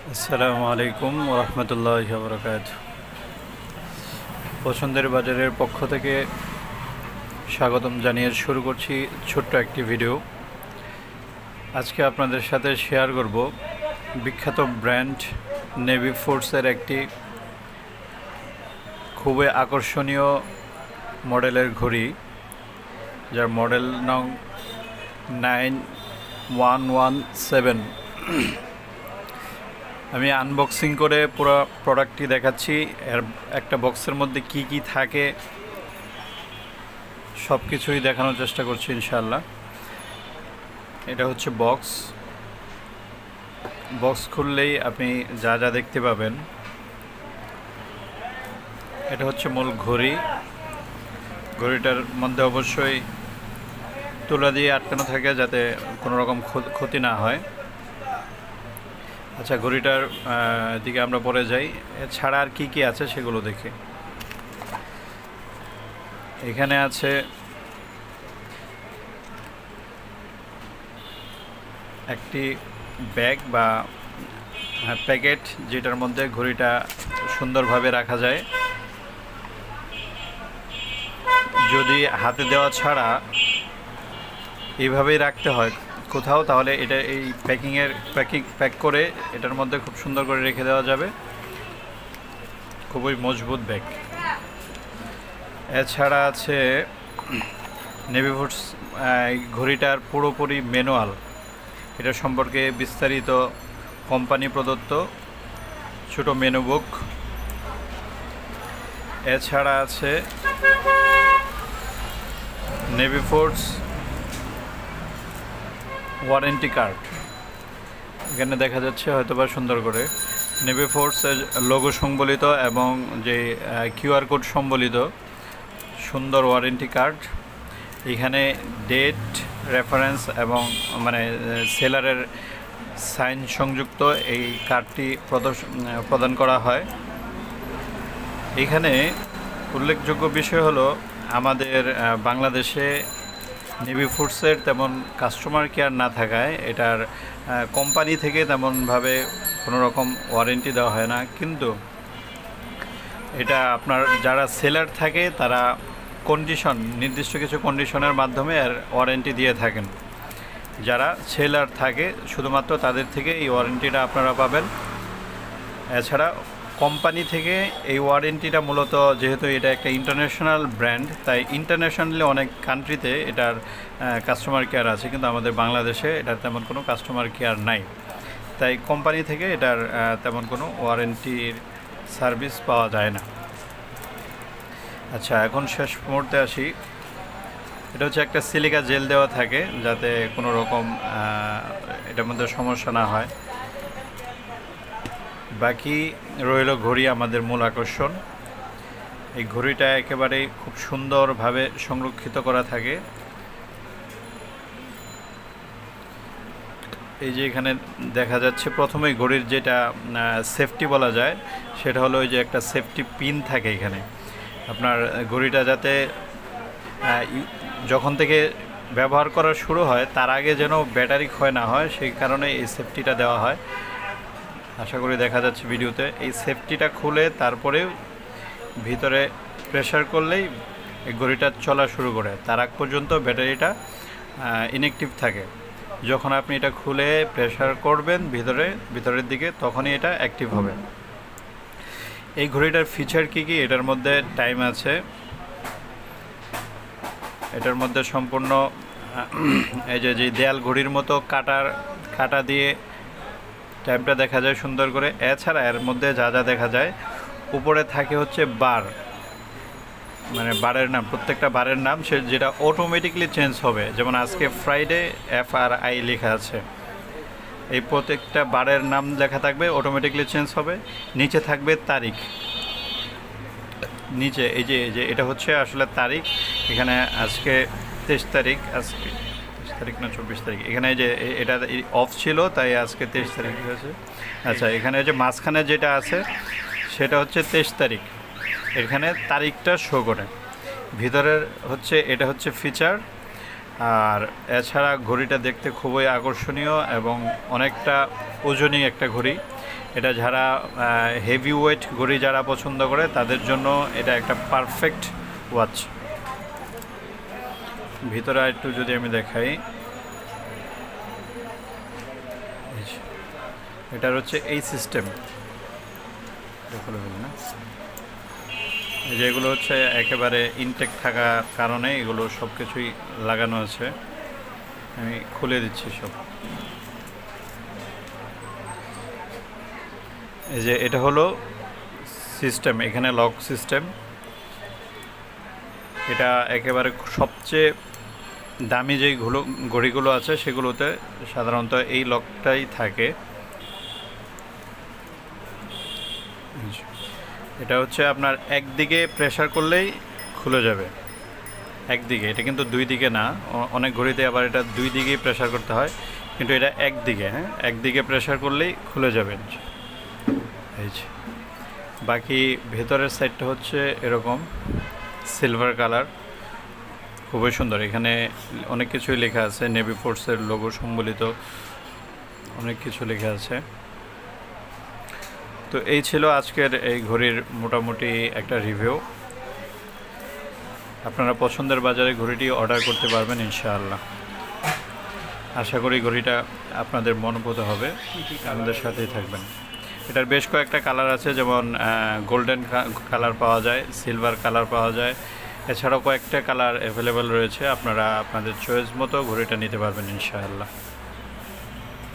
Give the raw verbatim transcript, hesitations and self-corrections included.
আসসালামু আলাইকুম ওয়া রাহমাতুল্লাহি ওয়া বারাকাতুহু। পছন্দের বাজারের পক্ষ থেকে স্বাগতম জানিয়ে শুরু করছি ছোট্ট একটি ভিডিও। আজকে আপনাদের সাথে শেয়ার করব বিখ্যাত ব্র্যান্ড নেভিফোর্সের একটি খুবই আকর্ষণীয় মডেলের ঘড়ি, যার মডেল নং নাইন ওয়ান ওয়ান সেভেন। আমি আনবক্সিং করে পুরো প্রোডাক্টটি দেখাচ্ছি। এর একটা বক্সের মধ্যে কি কি থাকে সব কিছুই দেখানোর চেষ্টা করছি ইনশাআল্লাহ। এটা হচ্ছে বক্স। বক্স খুললেই আপনি যা যা দেখতে পাবেন, এটা হচ্ছে মূল ঘড়ি। ঘড়িটার মধ্যে অবশ্যই তুলা দিয়ে আটকানো থাকে যাতে কোনো রকম ক্ষতি না হয়। আচ্ছা, ঘড়িটার দিকে আমরা পরে যাই। এছাড়া আর কি কি আছে সেগুলো দেখি। এখানে আছে একটি ব্যাগ বা প্যাকেট, যেটার মধ্যে ঘড়িটা সুন্দরভাবে রাখা যায়। যদি হাতে দেওয়া ছাড়া এইভাবেই রাখতে হয় কোথাও, তাহলে এটা এই প্যাকিংয়ের প্যাকিং প্যাক করে এটার মধ্যে খুব সুন্দর করে রেখে দেওয়া যাবে। খুবই মজবুত ব্যাগ। এছাড়া আছে নেভিফোর্স ঘড়িটার পুরোপুরি ম্যানুয়াল, এটা সম্পর্কে বিস্তারিত কোম্পানি প্রদত্ত ছোট মেনু বুক। এছাড়া আছে নেভিফোর্স ওয়ারেন্টি কার্ড। এখানে দেখা যাচ্ছে হয়তোবা সুন্দর করে নেভিফোর্সের লোগো সংবলিত এবং যে কিউআর কোড সম্বলিত সুন্দর ওয়ারেন্টি কার্ড। এখানে ডেট, রেফারেন্স এবং মানে সেলারের সাইন সংযুক্ত এই কার্ডটি প্রদান করা হয়। এখানে উল্লেখযোগ্য বিষয় হলো আমাদের বাংলাদেশে নেভিফোর্সের তেমন কাস্টমার কেয়ার না থাকায় এটার কোম্পানি থেকে তেমনভাবে কোনো রকম ওয়ারেন্টি দেওয়া হয় না, কিন্তু এটা আপনার যারা সেলার থাকে তারা কন্ডিশন নির্দিষ্ট কিছু কন্ডিশনের মাধ্যমে আর ওয়ারেন্টি দিয়ে থাকেন। যারা সেলার থাকে শুধুমাত্র তাদের থেকে এই ওয়ারেন্টিটা আপনারা পাবেন। এছাড়া কোম্পানি থেকে এই ওয়ারেন্টিটা মূলত, যেহেতু এটা একটা ইন্টারন্যাশনাল ব্র্যান্ড, তাই ইন্টারন্যাশনালি অনেক কান্ট্রিতে এটার কাস্টমার কেয়ার আছে, কিন্তু আমাদের বাংলাদেশে এটার তেমন কোনো কাস্টমার কেয়ার নাই। তাই কোম্পানি থেকে এটার তেমন কোনো ওয়ারেন্টির সার্ভিস পাওয়া যায় না। আচ্ছা, এখন শেষ মুহূর্তে আসি। এটা হচ্ছে একটা সিলিকা জেল দেওয়া থাকে যাতে কোনো রকম এটার মধ্যে সমস্যা না হয়। বাকি রইল ঘড়ি, আমাদের মূল আকর্ষণ। এই ঘড়িটা একেবারেই খুব সুন্দরভাবে সংরক্ষিত করা থাকে। এই যে এখানে দেখা যাচ্ছে প্রথমেই ঘড়ির যেটা সেফটি বলা যায় সেটা হলো ওই যে একটা সেফটি পিন থাকে এখানে। আপনার ঘড়িটা যাতে যখন থেকে ব্যবহার করা শুরু হয় তার আগে যেন ব্যাটারি ক্ষয় না হয়, সেই কারণে এই সেফটিটা দেওয়া হয়। আশা করি দেখা যাচ্ছে ভিডিওতে। এই সেফটিটা খুলে তারপরে ভিতরে প্রেসার করলেই এই ঘড়িটা চলা শুরু করে। তার আগ পর্যন্ত ব্যাটারিটা ইনঅ্যাক্টিভ থাকে। যখন আপনি এটা খুলে প্রেসার করবেন ভিতরে ভিতরের দিকে, তখনই এটা অ্যাক্টিভ হবে। এই ঘড়িটার ফিচার কি কি? এটার মধ্যে টাইম আছে। এটার মধ্যে সম্পূর্ণ এই যে যে দেয়াল ঘড়ির মতো কাটার কাটা দিয়ে টাইমটা দেখা যায় সুন্দর করে। এছাড়া এর মধ্যে যা যা দেখা যায়, উপরে থাকে হচ্ছে বার, মানে বারের নাম, প্রত্যেকটা বারের নাম সে যেটা অটোমেটিকলি চেঞ্জ হবে। যেমন আজকে ফ্রাইডে, এফ আর আই লেখা আছে, এই প্রত্যেকটা বারের নাম লেখা থাকবে, অটোমেটিকলি চেঞ্জ হবে। নিচে থাকবে তারিখ, নিচে এই যে এই যে এটা হচ্ছে আসলে তারিখ। এখানে আজকে তেইশ তারিখ, আজকে তেইশ তারিখ না চব্বিশ তারিখ, এখানে যে এটা অফ ছিল তাই আজকে তেইশ তারিখ হয়েছে। আচ্ছা, এখানে যে মাঝখানে যেটা আছে সেটা হচ্ছে তেইশ তারিখ, এখানে তারিখটা শো করে। ভিতরের হচ্ছে এটা হচ্ছে ফিচার। আর এছাড়া ঘড়িটা দেখতে খুবই আকর্ষণীয় এবং অনেকটা ওজনই একটা ঘড়ি। এটা যারা হেভি ওয়েট ঘড়ি যারা পছন্দ করে তাদের জন্য এটা একটা পারফেক্ট ওয়াচ। ভিতরে একটু যদি আমি দেখাই, এটার হচ্ছে এই সিস্টেম, না এই যে এগুলো হচ্ছে একেবারে ইনটেক থাকার কারণে এগুলো সব কিছুই লাগানো আছে। আমি খুলে দিচ্ছি সব। এই যে এটা হলো সিস্টেম, এখানে লক সিস্টেম। এটা একেবারে সবচেয়ে দামি যেই ঘুলো ঘড়িগুলো আছে সেগুলোতে সাধারণত এই লকটাই থাকে। এটা হচ্ছে আপনার একদিকে প্রেসার করলেই খুলে যাবে, একদিকে। এটা কিন্তু দুই দিকে না, অনেক ঘড়িতে আবার এটা দুই দিকেই প্রেসার করতে হয়, কিন্তু এটা একদিকে। হ্যাঁ, একদিকে প্রেসার করলেই খুলে যাবে। এই যে বাকি ভেতরের সাইডটা হচ্ছে এরকম সিলভার কালার, খুবই সুন্দর। এখানে অনেক কিছুই লেখা আছে, নেভিফোর্সের লোগো সম্বলিত অনেক কিছু লেখা আছে। তো এই ছিল আজকের এই ঘড়ির মোটামুটি একটা রিভিউ। আপনারা পছন্দের বাজারে ঘড়িটি অর্ডার করতে পারবেন ইনশাআল্লাহ। আশা করি ঘড়িটা আপনাদের মনোভূত হবে, আমাদের সাথেই থাকবেন। এটার বেশ কয়েকটা কালার আছে, যেমন গোল্ডেন কালার পাওয়া যায়, সিলভার কালার পাওয়া যায়, এছাড়াও কয়েকটা কালার অ্যাভেলেবেল রয়েছে। আপনারা আপনাদের চয়েস মতো ঘড়িটা নিতে পারবেন ইনশাআল্লাহ।